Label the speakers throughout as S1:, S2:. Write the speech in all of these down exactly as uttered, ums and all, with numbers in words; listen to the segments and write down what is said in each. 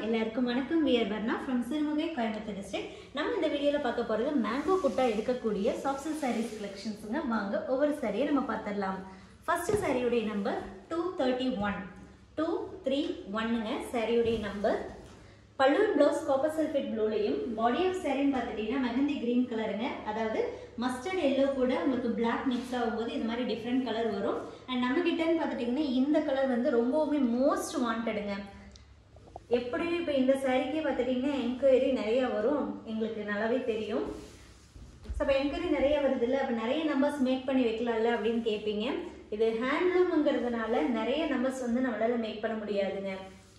S1: எல்லாருக்கும் வணக்கம். we are Varnaa from Sirumugai, Coimbatore district. நம்ம இந்த வீடியோல பார்க்க போறது மேங்கோ புட்டா இருக்கக்கூடிய சாஃப்ட் சில்க் sarees collectionsங்க. வாங்க ஒவ்வொரு சாரியை நம்ம பார்த்தறலாம். ஃபர்ஸ்ட் சாரியோட number two thirty-one two thirty-one ங்க சாரியோட நம்பர். பல்லு ப்ளவுஸ் காப்பர் சல்ஃபேட் ப்ளூலயும் பாடி ஆஃப் சாரி பார்த்துட்டீங்கன்னா மெஹந்தி கிரீன் கலருங்க. அதாவது மஸ்டர்ட் எல்லோ கூட உங்களுக்கு பிளாக் மிக்ஸ் ஆகும்போது இது மாதிரி டிஃப்ரெண்ட் கலர் வரும். அண்ட் நம்ம கிட்டன்னு பார்த்துட்டிங்கன்னா இந்த கலர் வந்து ரொம்பவுமே மோஸ்ட் வாண்டடுங்க. எப்படியும் இப்போ இந்த சாரிக்கே பார்த்துட்டிங்கன்னா என்கொயரி நிறையா வரும், எங்களுக்கு நல்லாவே தெரியும். ஸோ இப்போ என்கொயரி நிறையா வருது இல்லை, அப்போ நிறைய நம்பர்ஸ் மேக் பண்ணி வைக்கலாம்ல அப்படின்னு கேட்பீங்க. இது ஹேண்ட்லூம்ங்கிறதுனால நிறைய நம்பர்ஸ் வந்து நம்மளால் மேக் பண்ண முடியாதுங்க.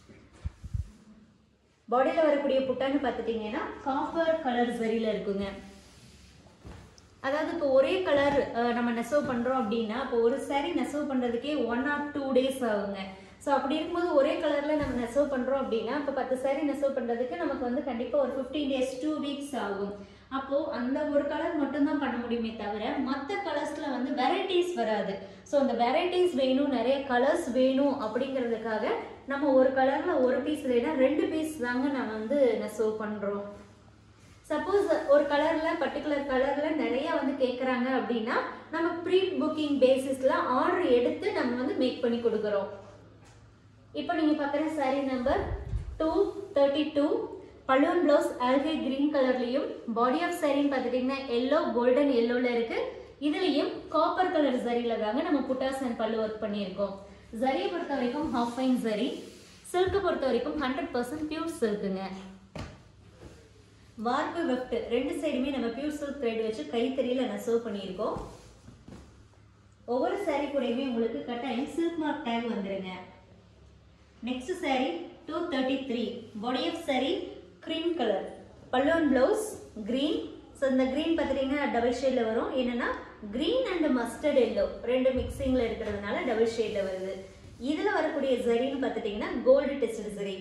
S1: பாடியில் வரக்கூடிய புட்டான்னு பார்த்துட்டிங்கன்னா காப்பர் கலர் சரியில் இருக்குங்க. அதாவது இப்போ ஒரே கலர் நம்ம நெசவு பண்ணுறோம் அப்படின்னா இப்போ ஒரு சாரி நெசவு பண்ணுறதுக்கே ஒன் ஆர் டூ டேஸ் ஆகுங்க. ஸோ அப்படி இருக்கும்போது ஒரே கலரில் நம்ம நெசவு பண்ணுறோம் அப்படின்னா இப்போ பத்து சாரி நெசவு பண்ணுறதுக்கு நமக்கு வந்து கண்டிப்பாக ஒரு ஃபிஃப்டீன் டேஸ் டூ வீக்ஸ் ஆகும். அப்போது அந்த ஒரு கலர் மட்டும்தான் பண்ண முடியுமே தவிர மற்ற கலர்ஸில் வந்து வெரைட்டிஸ் வராது. ஸோ அந்த வெரைட்டிஸ் வேணும், நிறைய கலர்ஸ் வேணும் அப்படிங்கிறதுக்காக நம்ம ஒரு கலரில் ஒரு பீஸ் இல்லைன்னா ரெண்டு பீஸ் தாங்க நம்ம வந்து நெசவு பண்ணுறோம். சப்போஸ் ஒரு கலரில் பர்டிகுலர் கலரில் நிறையா வந்து கேட்குறாங்க அப்படின்னா நம்ம ப்ரீ புக்கிங் பேசிஸில் ஆர்டர் எடுத்து நம்ம வந்து மேக் பண்ணி கொடுக்குறோம். இப்போ நீங்கள் பார்க்குற sari number two thirty two பலூன் ப்ளவுஸ் ஆல்கே கிரீன் கலர்லையும் பாடி ஆஃப் சாரின்னு பார்த்துட்டிங்கன்னா எல்லோ கோல்டன் எல்லோவில் இருக்குது. இதுலேயும் காப்பர் கலர் சரியில் தாங்க நம்ம புட்டாஸ் அண்ட் பல்லு ஒர்க் பண்ணியிருக்கோம். ஜரியை பொறுத்த வரைக்கும் ஹாஃப் ஃபைன் ஜரி, சில்க்கு பொறுத்த வரைக்கும் ஹண்ட்ரட் பர்சன்ட் பியூர் சில்க்குங்க. வார்ப்பு வெஃப்ட் ரெண்டு சைடுமே நம்ம பியூர் சில்க் த்ரெட் வச்சு கைத்தறியில் நெசவு பண்ணியிருக்கோம். ஒவ்வொரு சாரீ கூடயுமே உங்களுக்கு கட்டாயம் சில்க் மார்க் டேக் வந்துடுங்க. Next sari two thirty three body of sari cream colour, பல்லூன் ப்ளவுஸ் க்ரீன். ஸோ இந்த க்ரீன் பார்த்துட்டிங்கன்னா டபுள் ஷேடில் வரும். என்னென்னா க்ரீன் அண்ட் மஸ்டர்ட் எல்லோ ரெண்டு மிக்சிங்கில் இருக்கிறதுனால டபுள் ஷேடில் வருது. இதில் வரக்கூடிய ஜரின்னு பார்த்துட்டிங்கன்னா கோல்டு டெஸ்டட் ஜரி.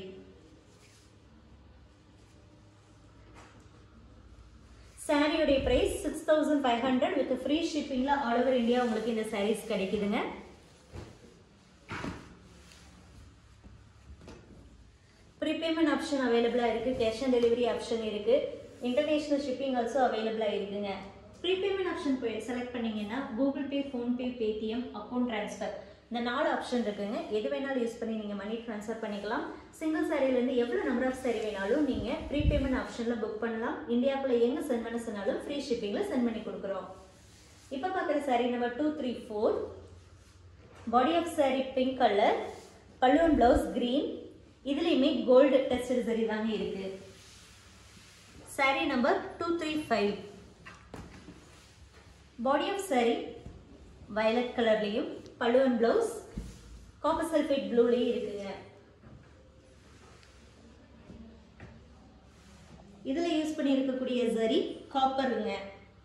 S1: சாரியோடைய price six thousand five hundred with free ஷிப்பிங்கில் ஆல் ஓவர் இந்தியா உங்களுக்கு இந்த சாரீஸ் கிடைக்குதுங்க. ப்ரீபேமெண்ட் ஆப்ஷன் அவைலபிளாக இருக்குது, கேஷ் ஆன் டெலிவரி ஆப்ஷன் இருக்குது, இன்டர்நேஷ்னல் ஷிப்பிங் ஆல்சோ அவைலபிளாக இருக்குங்க. ப்ரீபேமெண்ட் ஆப்ஷன் போய் செலக்ட் பண்ணிங்கன்னா Google Pay, PhonePe, Paytm, account transfer இந்த நாலு ஆப்ஷன் இருக்குங்க. எது வேணாலும் யூஸ் பண்ணி நீங்கள் மணி ட்ரான்ஸ்ஃபர் பண்ணிக்கலாம். சிங்கிள் சாரிலேருந்து எவ்வளோ நம்பர் ஆஃப் சாரி வேணாலும் நீங்கள் ப்ரீபேமெண்ட் ஆப்ஷனில் புக் பண்ணலாம். இந்தியாவுக்குள்ளே எங்கே சென்ட் பண்ண சொன்னாலும் ஃப்ரீ ஷிப்பிங்கில் சென்ட் பண்ணி கொடுக்குறோம். இப்போ பார்க்குற sari number two three four body of sari pink colour, பல்லூன் ப்ளவுஸ் க்ரீன். இதுலேயுமே கோல்டு டெஸ்டட் சரி தாங்க இருக்கு. Sari number two three five body of sari violet கலர்லையும் பல்லூன் ப்ளவுஸ் காப்பர் சல்ஃபேட் ப்ளூலையும் இருக்குங்க. இதில் யூஸ் பண்ணி இருக்கக்கூடிய சரி காப்பருங்க.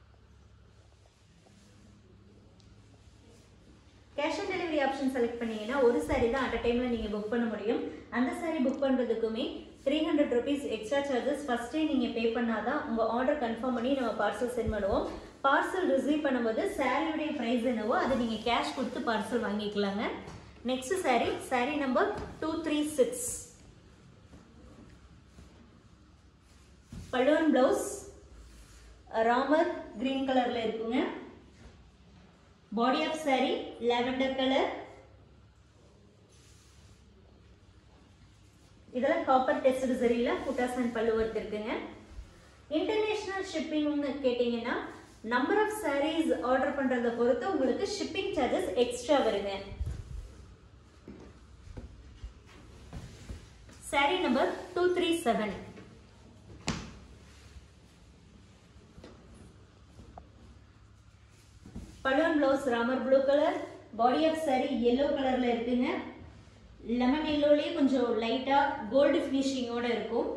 S1: Cash on delivery option select பண்ணீங்கன்னா ஒரு சாரி தான் அட் அ டைமில் நீங்கள் புக் பண்ண முடியும். அந்த சாரி புக் பண்ணுறதுக்குமே three hundred rupees extra charges ஃபஸ்ட்டே நீங்கள் பே பண்ணாதான் உங்கள் ஆர்டர் கன்ஃபார்ம் பண்ணி நம்ம பார்சல் சென்ட் பண்ணுவோம். பார்சல் ரிசீவ் பண்ணும்போது சாரியுடைய ப்ரைஸ் என்னவோ அதை நீங்கள் கேஷ் கொடுத்து பார்சல் வாங்கிக்கலாங்க. Next sari sari number two three six பலூன் ப்ளவுஸ் ராமர் கிரீன் கலரில் இருக்குங்க. Body of sari lavender colour. இதெல்லாம் காப்பர் டெஸ்டட் சரியில் புட்டாஸ் அண்ட் பல்லு ஒர்க் இருக்குங்க. இன்டர்நேஷ்னல் ஷிப்பிங்னு கேட்டிங்கன்னா நம்பர் ஆஃப் சாரீஸ் ஆர்டர் பண்ணுறதை பொறுத்து உங்களுக்கு ஷிப்பிங் சார்ஜஸ் எக்ஸ்ட்ரா வருங்க. Sari number two three seven பலூன் blouse Ramar blue colour, body of sari yellow கலரில் இருக்குங்க. லெமன் எல்லோலேயே கொஞ்சம் லைட்டாக கோல்டு ஃபினிஷிங்கோடு இருக்கும்.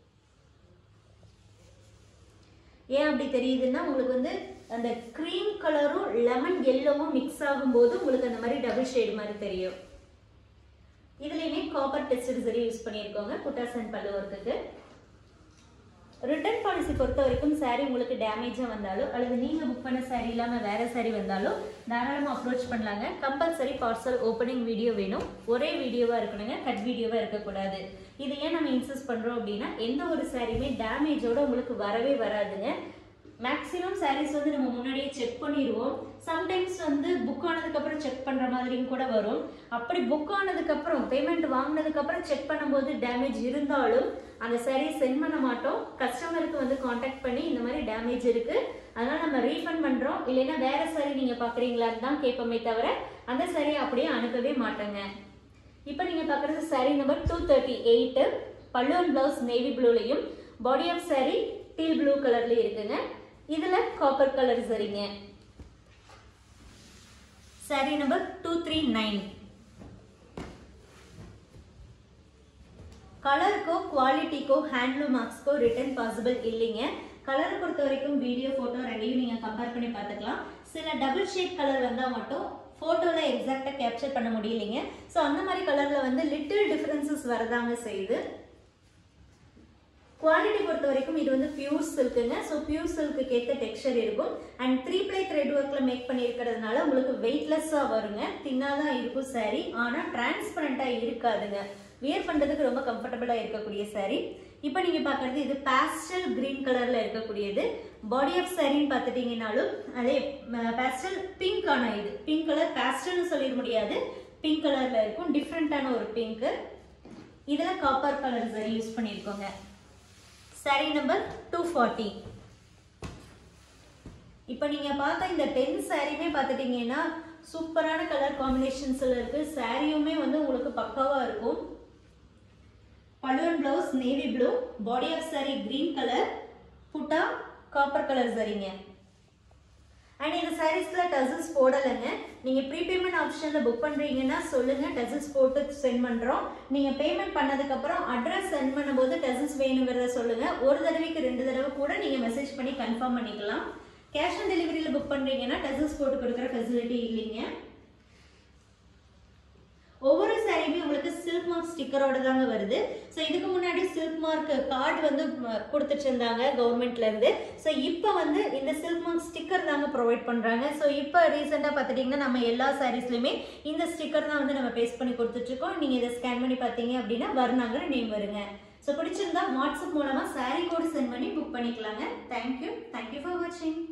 S1: ஏன் அப்படி தெரியுதுன்னா உங்களுக்கு வந்து அந்த க்ரீம் கலரும் லெமன் எல்லோவும் மிக்ஸ் ஆகும்போது உங்களுக்கு அந்த மாதிரி டபுள் ஷேடு மாதிரி தெரியும். இதுலேயுமே காப்பர் டெஸ்டட் சரி யூஸ் பண்ணியிருக்கோங்க புட்டாஸ் அண்ட் பல்லு ஒர்க்குக்கு. ரிட்டர்ன் பாலிசி பொறுத்த வரைக்கும் சாரி உங்களுக்கு டேமேஜாக வந்தாலும் அல்லது நீங்கள் புக் பண்ண சாரி இல்லாமல் வேறு சாரி வந்தாலும் தாராளமாக அப்ரோச் பண்ணலாங்க. கம்பல்சரி பார்சல் ஓப்பனிங் வீடியோ வேணும், ஒரே வீடியோவாக இருக்கணுங்க, கட் வீடியோவாக இருக்கக்கூடாது. இது ஏன் நம்ம இன்சிஸ்ட் பண்றோம் அப்படின்னா எந்த ஒரு சாரியுமே டேமேஜோட உங்களுக்கு வரவே வராதுங்க. மேக்ஸிமம் சாரீஸ் வந்து நம்ம முன்னாடியே செக் பண்ணிடுவோம். சம்டைம்ஸ் வந்து புக் ஆனதுக்கப்புறம் செக் பண்ணுற மாதிரியும் கூட வரும். அப்படி புக் ஆனதுக்கப்புறம் பேமெண்ட் வாங்கினதுக்கப்புறம் செக் பண்ணும்போது டேமேஜ் இருந்தாலும் அந்த சாரீ சென்ட் பண்ண மாட்டோம். கஸ்டமருக்கு வந்து காண்டாக்ட் பண்ணி இந்த மாதிரி டேமேஜ் இருக்கு, அதனால நம்ம ரீஃபண்ட் பண்ணுறோம், இல்லைன்னா வேற சாரீ நீங்கள் பார்க்குறீங்களான்னு தான் கேட்போமே தவிர அந்த சாரியை அப்படியே அனுப்பவே மாட்டோங்க. இப்போ நீங்கள் பார்க்குறது sari number two thirty eight. Pallu and blouse navy ப்ளூலையும் body of sari teal blue கலர்லேயும் இருக்குங்க. இதுல காப்பர் கலர் சரிங்க. Sari number two three nine. கலருக்கோ குவாலிட்டிக்கோ ஹேண்ட்லூம் மார்க்ஸ்க்கோ ரிட்டர்ன் பாசிபிள் இல்லைங்க. கலரை பொறுத்த வரைக்கும் வீடியோ போட்டோ ரெண்டையும் நீங்க கம்பேர் பண்ணி பார்த்துக்கலாம். சில டபுள் ஷேட் கலர் வந்தா மட்டும் போட்டோல எக்ஸாக்டா கேப்சர் பண்ண முடியலைங்க. ஸோ அந்த மாதிரி கலர்ல வந்து லிட்டில் டிஃபரன்சஸ் வரதாங்க செய்யுது. குவாலிட்டி பொறுத்த வரைக்கும் இது வந்து பியூர் சில்க்குங்க. ஸோ பியூர் சில்க்கு ஏற்ற டெக்ஸ்சர் இருக்கும். அண்ட் த்ரீ பிளை த்ரெட் ஒர்க்ல மேக் பண்ணியிருக்கிறதுனால உங்களுக்கு வெயிட்லெஸ்ஸா வருங்க. தின்னாதான் இருக்கும் சாரி, ஆனா டிரான்ஸ்பரண்டா இருக்காதுங்க. வியர் பண்றதுக்கு ரொம்ப கம்ஃபர்டபுளா இருக்கக்கூடிய சாரி. இப்போ நீங்க பாக்குறது இது பாஸ்டல் கிரீன் கலர்ல இருக்கக்கூடியது. பாடி ஆஃப் சாரின்னு பார்த்துட்டீங்கன்னாலும் அதே பாஸ்டல் பிங்க் ஆன இது பிங்க் கலர், பாஸ்டல்னு சொல்லிட முடியாது, பிங்க் கலர்ல இருக்கும். டிஃப்ரெண்டான ஒரு பிங்க். இதுல காப்பர் கலர் சாரி யூஸ் பண்ணியிருக்கோங்க. Sari number two forty. இப்போ நீங்க பார்த்த இந்த டென் சாரியுமே பார்த்துட்டீங்கன்னா சூப்பரான கலர் காம்பினேஷன்ஸ்ல இருக்கு. சாரியுமே வந்து உங்களுக்கு பக்காவா இருக்கும். Pallu and blouse navy blue, body of sari green colour, buta copper colour சரிங்க. அண்ட் இந்த சாரீஸ்ல டசல்ஸ் போடலைங்க. நீங்க ப்ரீபேமெண்ட் ஆப்ஷன்ல புக் பண்றீங்கன்னா சொல்லுங்க, டசல்ஸ் போட்டு சென்ட் பண்றோம். நீங்க பேமெண்ட் பண்ணதுக்கு அப்புறம் அட்ரஸ் சென்ட் பண்ணும்போது டசல்ஸ் வேணுங்கிறத சொல்லுங்க. ஒரு தடவைக்கு ரெண்டு தடவை கூட நீங்க மெசேஜ் பண்ணி கன்ஃபார்ம் பண்ணிக்கலாம். கேஷ் ஆன் டெலிவரியில புக் பண்றீங்கன்னா டசல்ஸ் போட்டு கொடுக்குற ஃபெசிலிட்டி இல்லைங்க. ஒவ்வொரு சாரியுமே உங்களுக்கு சில்க் மார்க் ஸ்டிக்கரோட தாங்க வருது. ஸோ இதுக்கு முன்னாடி சில்க் மார்க் கார்டு வந்து கொடுத்துட்டு இருந்தாங்க கவர்மெண்ட்ல இருந்து. ஸோ இப்போ வந்து இந்த சில்க் மார்க் ஸ்டிக்கர் தாங்க ப்ரொவைட் பண்றாங்க. ஸோ இப்போ ரீசெண்டாக பார்த்துட்டீங்கன்னா நம்ம எல்லா சாரீஸ்லையுமே இந்த ஸ்டிக்கர் தான் வந்து நம்ம பேஸ்ட் பண்ணி கொடுத்துட்டு இருக்கோம். நீங்க இதை ஸ்கேன் பண்ணி பார்த்தீங்க அப்படின்னா வர்ணாங்கிற நேம் வருங்க. ஸோ பிடிச்சிருந்தா வாட்ஸ்அப் மூலமா சாரி கோட் சென்ட் பண்ணி புக் பண்ணிக்கலாங்க. தேங்க்யூ தேங்க்யூ ஃபார் வாட்சிங்.